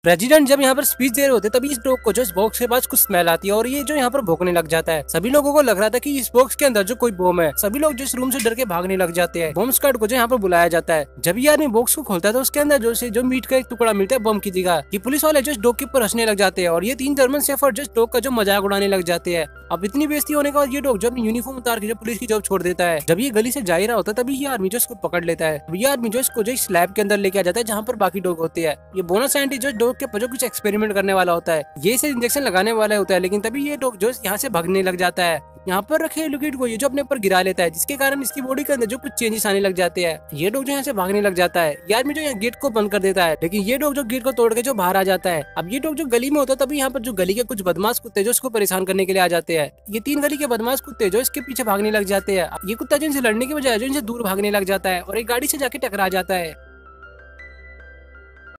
President जब यहाँ पर स्पीच दे रहे होते तभी इस डॉग को जो इस बॉक्स के पास कुछ स्मेल आती है और ये जो यहाँ पर भौंकने लग जाता है। सभी लोगों को लग रहा था कि इस बॉक्स के अंदर जो कोई बम है। सभी लोग जो इस रूम से डर के भागने लग जाते हैं। बम स्क्वाड को जो यहाँ पर बुलाया जाता है। जब ये आदमी बॉक्स को खोलता है तो उसके अंदर जो मीट का एक टुकड़ा मिलता है बम की जगह। ये पुलिस वाले जो इस डॉग के ऊपर हंसने लग जाते हैं और ये 3 जर्मन शेफर्ड जो इस डॉग का जो मजाक उड़ाने लग जाते हैं। अब इतनी बेइज्जती होने के बाद ये डॉग जो अपनी यूनिफॉर्म उतार के जो पुलिस की जॉब छोड़ देता है। जब ये गली से जा ही रहा होता है तभी ये आदमी जो इसको पकड़ लेता है। ये आदमी जो इसको जो स्लैब के अंदर लेके आ जाता है जहाँ पर बाकी डॉग होते हैं। ये बोनस साइंटिस्ट जो डॉग के ऊपर जो कुछ एक्सपेरिमेंट करने वाला होता है, ये इसे इंजेक्शन लगाने वाला होता है। लेकिन तभी ये डॉग जो यहाँ से भागने लग जाता है। यहाँ पर रखे लिक्विड को ये जो अपने ऊपर गिरा लेता है, जिसके कारण इसकी बॉडी के अंदर जो कुछ चेंजेस आने लग जाते हैं। ये डॉग जो यहाँ से भागने लग जाता है। ये आदमी जो यहाँ गेट को बंद कर देता है, लेकिन ये डॉग जो गेट को तोड़ के जो बाहर आ जाता है। अब ये डॉग जो गली में होता है तभी यहाँ पर जो गली के कुछ बदमाश कुत्ते जो इसको परेशान करने के लिए आ जाते हैं। ये 3 गली के बदमाश कुत्ते जो इसके पीछे भागने लग जाते हैं। ये कुत्ता जो इनसे लड़ने के बजाय जो इनसे दूर भागने लग जाता है और एक गाड़ी से जाके टकरा जाता है।